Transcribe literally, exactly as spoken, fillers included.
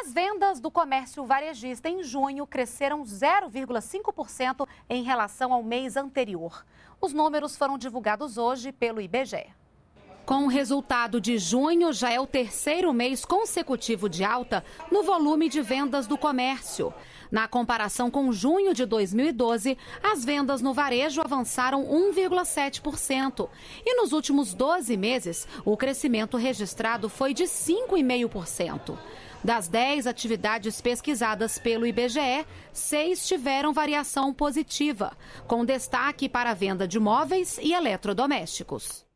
As vendas do comércio varejista em junho cresceram zero vírgula cinco por cento em relação ao mês anterior. Os números foram divulgados hoje pelo I B G E. Com o resultado de junho, já é o terceiro mês consecutivo de alta no volume de vendas do comércio. Na comparação com junho de dois mil e doze, as vendas no varejo avançaram um vírgula sete por cento. E nos últimos doze meses, o crescimento registrado foi de cinco vírgula cinco por cento. Das dez atividades pesquisadas pelo I B G E, seis tiveram variação positiva, com destaque para a venda de móveis e eletrodomésticos.